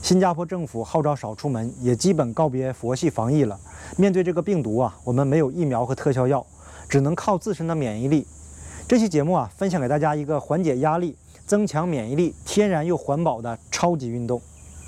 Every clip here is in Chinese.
新加坡政府号召少出门，也基本告别佛系防疫了。面对这个病毒啊，我们没有疫苗和特效药，只能靠自身的免疫力。这期节目啊，分享给大家一个缓解压力、增强免疫力、天然又环保的超级运动。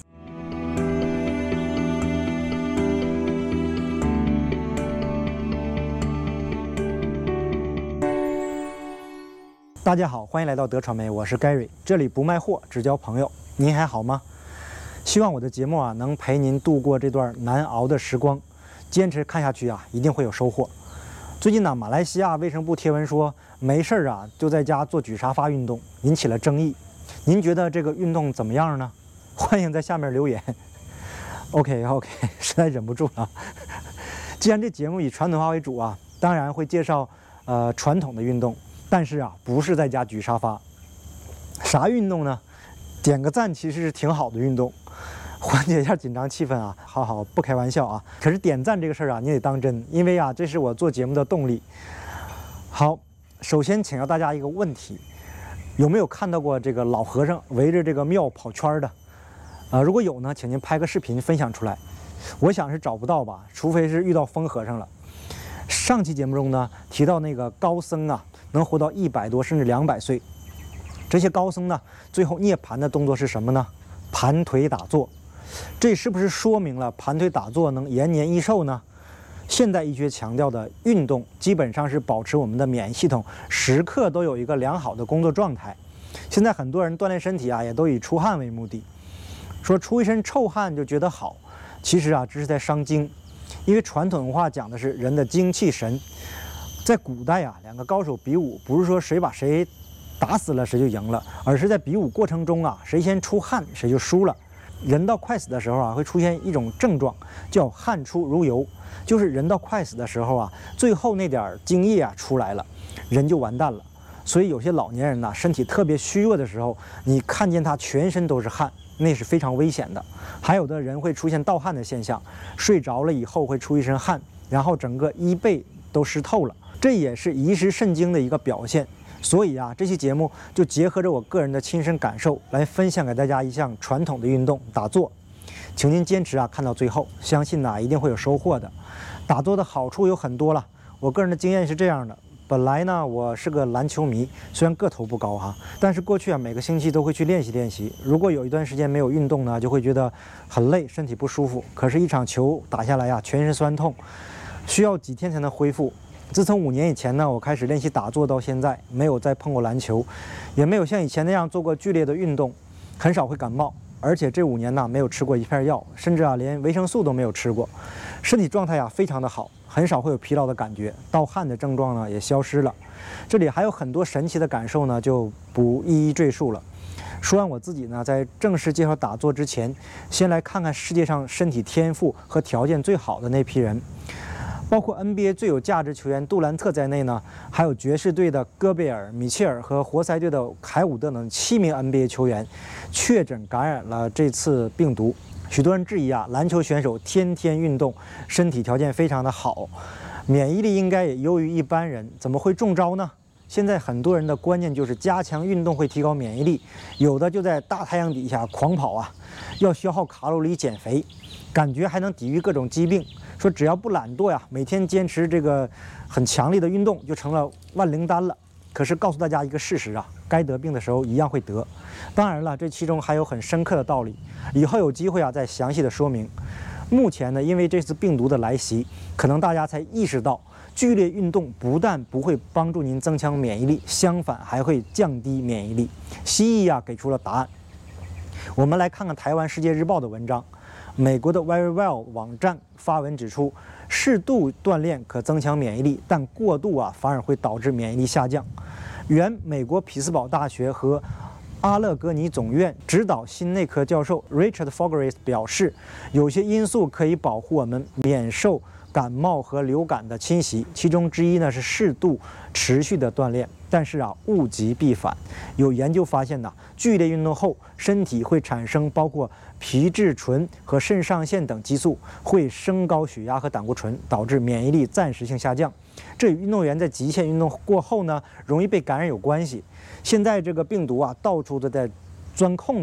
大家好，欢迎来到德传媒，我是 Gary， 这里不卖货，只交朋友。您还好吗？希望我的节目啊，能陪您度过这段难熬的时光。坚持看下去啊，一定会有收获。最近呢，马来西亚卫生部贴文说，没事啊就在家做举沙发运动，引起了争议。您觉得这个运动怎么样呢？欢迎在下面留言。OK， 实在忍不住了。既然这节目以传统化为主啊，当然会介绍传统的运动。但是啊，不是在家举沙发。啥运动呢？点个赞其实是挺好的运动，缓解一下紧张气氛啊。好，不开玩笑啊。可是点赞这个事儿啊，你得当真，因为啊，这是我做节目的动力。好，首先请教大家一个问题：有没有看到过这个老和尚围着这个庙跑圈的？如果有呢，请您拍个视频分享出来。我想是找不到吧，除非是遇到疯和尚了。上期节目中呢，提到那个高僧啊，能活到100多甚至200岁。这些高僧呢，最后涅槃的动作是什么呢？盘腿打坐。这是不是说明了盘腿打坐能延年益寿呢？现代医学强调的运动，基本上是保持我们的免疫系统时刻都有一个良好的工作状态。现在很多人锻炼身体啊，也都以出汗为目的，说出一身臭汗就觉得好，其实啊，这是在伤精。因为传统文化讲的是人的精气神。在古代啊，两个高手比武，不是说谁把谁打死了谁就赢了，而是在比武过程中啊，谁先出汗谁就输了。人到快死的时候啊，会出现一种症状，叫汗出如油，就是人到快死的时候啊，最后那点精液啊出来了，人就完蛋了。所以有些老年人呐，身体特别虚弱的时候，你看见他全身都是汗，那是非常危险的。还有的人会出现盗汗的现象，睡着了以后会出一身汗，然后整个衣背都湿透了，这也是遗失肾精的一个表现。所以啊，这期节目就结合着我个人的亲身感受，来分享给大家一项传统的运动——打坐。请您坚持啊，看到最后，相信呢一定会有收获的。打坐的好处有很多了，我个人的经验是这样的。本来呢，我是个篮球迷，虽然个头不高哈，但是过去啊每个星期都会去练习。如果有一段时间没有运动呢，就会觉得很累，身体不舒服。可是，一场球打下来呀，全身酸痛，需要几天才能恢复。自从5年以前呢，我开始练习打坐到现在，没有再碰过篮球，也没有像以前那样做过剧烈的运动，很少会感冒。而且这5年呢，没有吃过一片药，甚至啊连维生素都没有吃过，身体状态啊非常的好，很少会有疲劳的感觉，盗汗的症状呢也消失了。这里还有很多神奇的感受呢，就不一一赘述了。说完我自己呢，在正式介绍打坐之前，先来看看世界上身体天赋和条件最好的那批人。包括 NBA 最有价值球员杜兰特在内呢，还有爵士队的戈贝尔、米切尔和活塞队的凯伍德等7名 NBA 球员确诊感染了这次病毒。许多人质疑啊，篮球选手天天运动，身体条件非常的好，免疫力应该也优于一般人，怎么会中招呢？现在很多人的观念就是加强运动会提高免疫力，有的就在大太阳底下狂跑啊，要消耗卡路里减肥，感觉还能抵御各种疾病。说只要不懒惰呀，每天坚持这个很强力的运动，就成了万灵丹了。可是告诉大家一个事实啊，该得病的时候一样会得。当然了，这其中还有很深刻的道理，以后有机会啊再详细的说明。目前呢，因为这次病毒的来袭，可能大家才意识到，剧烈运动不但不会帮助您增强免疫力，相反还会降低免疫力。西医啊给出了答案。我们来看看台湾《世界日报》的文章。美国的 Very Well 网站发文指出，适度锻炼可增强免疫力，但过度啊反而会导致免疫力下降。原美国匹兹堡大学和阿勒戈尼总院指导心内科教授 Richard Fogarty 表示，有些因素可以保护我们免受感冒和流感的侵袭，其中之一呢是适度持续的锻炼。但是啊，物极必反。有研究发现呢，剧烈运动后，身体会产生包括皮质醇和肾上腺等激素，会升高血压和胆固醇，导致免疫力暂时性下降。这与运动员在极限运动过后呢，容易被感染有关系。现在这个病毒啊，到处都在钻空子，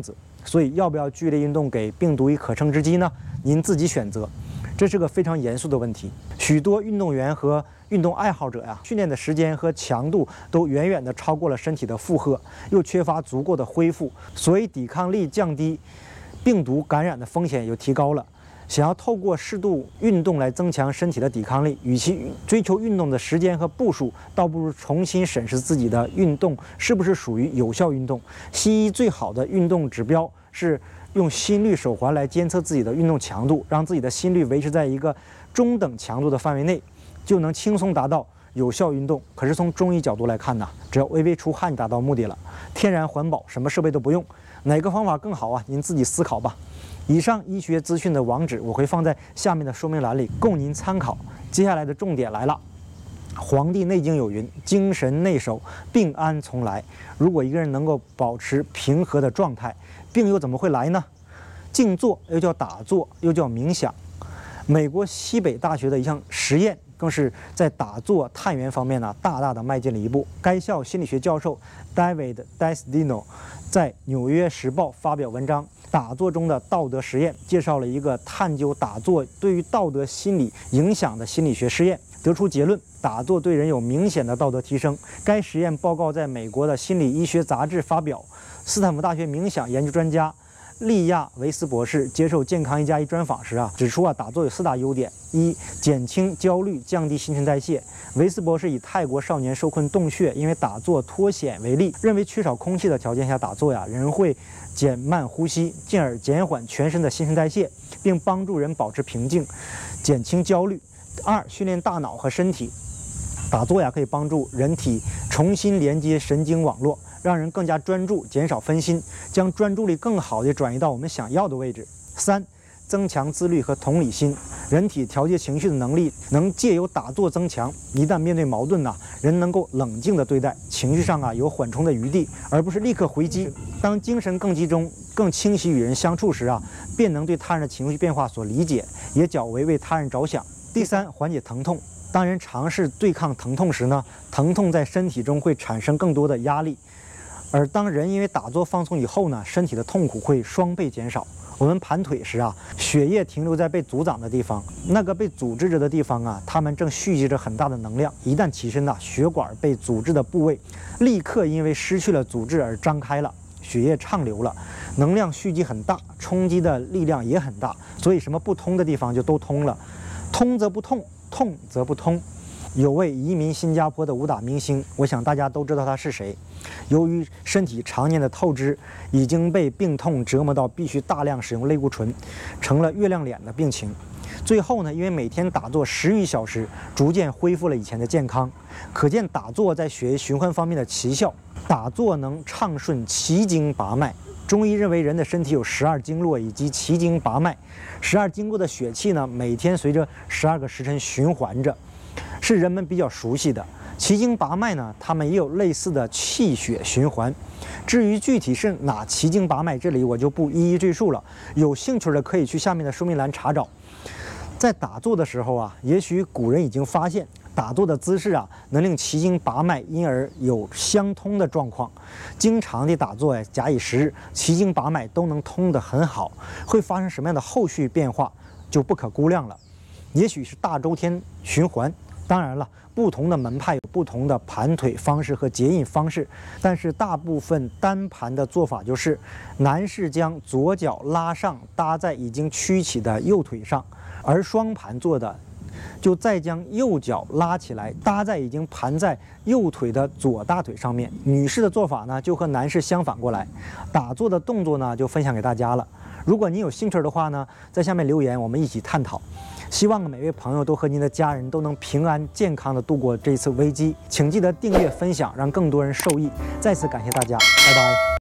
所以要不要剧烈运动给病毒以可乘之机呢？您自己选择。这是个非常严肃的问题。许多运动员和运动爱好者呀，训练的时间和强度都远远地超过了身体的负荷，又缺乏足够的恢复，所以抵抗力降低，病毒感染的风险又提高了。想要透过适度运动来增强身体的抵抗力，与其追求运动的时间和步数，倒不如重新审视自己的运动是不是属于有效运动。西医最好的运动指标是用心率手环来监测自己的运动强度，让自己的心率维持在一个中等强度的范围内，就能轻松达到有效运动。可是从中医角度来看呢，只要微微出汗达到目的了，天然环保，什么设备都不用，哪个方法更好啊？您自己思考吧。以上医学资讯的网址我会放在下面的说明栏里，供您参考。接下来的重点来了，《黄帝内经》有云：精神内守，病安从来。如果一个人能够保持平和的状态，病又怎么会来呢？静坐又叫打坐，又叫冥想。美国西北大学的一项实验，更是在打坐探源方面呢，大大的迈进了一步。该校心理学教授 David Destino 在《纽约时报》发表文章《打坐中的道德实验》，介绍了一个探究打坐对于道德心理影响的心理学试验，得出结论：打坐对人有明显的道德提升。该实验报告在美国的心理医学杂志发表。斯坦福大学冥想研究专家利亚维斯博士接受健康1+1专访时指出打坐有4大优点：一、减轻焦虑，降低新陈代谢。维斯博士以泰国少年受困洞穴因为打坐脱险为例，认为缺少空气的条件下打坐人会减慢呼吸，进而减缓全身的新陈代谢，并帮助人保持平静，减轻焦虑。二、训练大脑和身体。打坐可以帮助人体重新连接神经网络，让人更加专注，减少分心，将专注力更好地转移到我们想要的位置。三、增强自律和同理心，人体调节情绪的能力能借由打坐增强。一旦面对矛盾人能够冷静地对待，情绪上有缓冲的余地，而不是立刻回击。当精神更集中、更清晰与人相处时便能对他人的情绪变化所理解，也较为他人着想。第三，缓解疼痛。当人尝试对抗疼痛时疼痛在身体中会产生更多的压力，而当人因为打坐放松以后身体的痛苦会双倍减少。我们盘腿时血液停留在被阻挡的地方，那个被阻滞着的地方它们正蓄积着很大的能量。一旦起身血管被阻滞的部位立刻因为失去了阻滞而张开了，血液畅流了，能量蓄积很大，冲击的力量也很大，所以什么不通的地方就都通了。通则不痛，痛则不通。有位移民新加坡的武打明星，我想大家都知道他是谁。由于身体常年的透支，已经被病痛折磨到必须大量使用类固醇，成了月亮脸的病情。最后因为每天打坐10余小时，逐渐恢复了以前的健康。可见打坐在血液循环方面的奇效。打坐能畅顺奇经八脉。中医认为人的身体有12经络以及奇经八脉，12经络的血气每天随着12个时辰循环着，是人们比较熟悉的。奇经八脉它们也有类似的气血循环。至于具体是哪奇经八脉，这里我就不一一赘述了，有兴趣的可以去下面的说明栏查找。在打坐的时候也许古人已经发现打坐的姿势能令奇经八脉因而有相通的状况。经常的打坐假以时日，奇经八脉都能通得很好。会发生什么样的后续变化就不可估量了。也许是大周天循环，当然了，不同的门派有不同的盘腿方式和结印方式，但是大部分单盘的做法就是男士将左脚拉上搭在已经屈起的右腿上，而双盘做的就再将右脚拉起来搭在已经盘在右腿的左大腿上面。女士的做法就和男士相反过来。打坐的动作就分享给大家了。如果您有兴趣的话在下面留言，我们一起探讨。希望每位朋友都和您的家人都能平安健康地度过这次危机。请记得订阅分享，让更多人受益。再次感谢大家，拜拜。